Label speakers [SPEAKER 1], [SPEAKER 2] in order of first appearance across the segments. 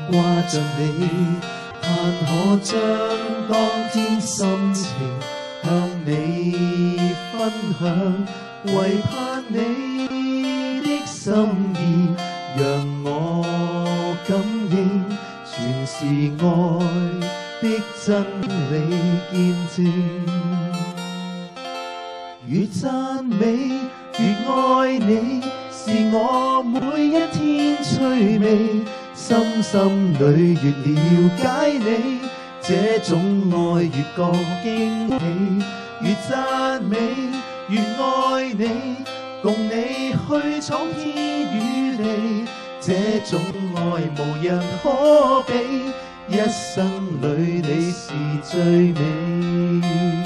[SPEAKER 1] 掛着你，盼可將當天心情向你分享，唯盼你的心意讓我感應，全是愛的真理見證。越讚美越愛你，是我每一天趣味，深深裏越了解你，這種愛越覺驚喜。越讚美越愛你，共你去闖天與地，這種愛無人可比，一生裏你是最美。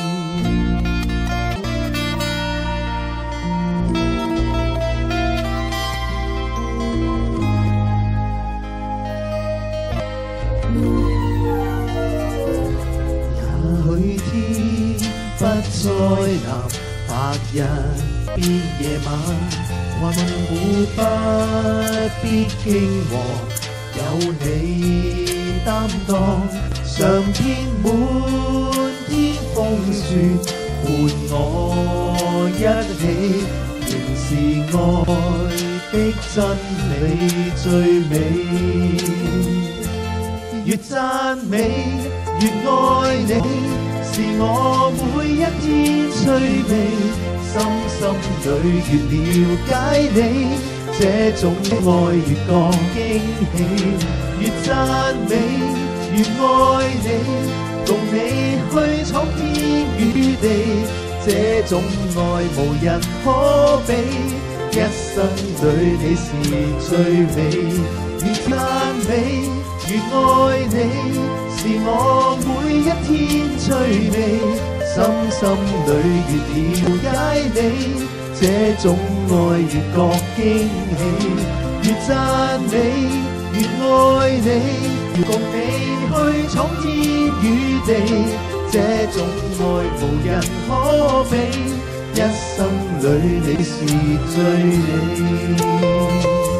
[SPEAKER 1] 不再南白日變夜晚，雲霧不必驚惶，有你擔當，上天滿天風雪伴我一起，原是愛的真理最美。越讚美越愛你，是我每一天趣味，深深裏越了解你，這種愛越覺驚喜。越讚美越愛你，共你去闖天與地，這種愛無人可比，一生裏你是最美。越讚美越愛你，是我每一天趣味，深深裏越了解你，這種愛越覺驚喜。越讚美越愛你，共你去闖天與地，這種愛無人可比，一生裏你是最美。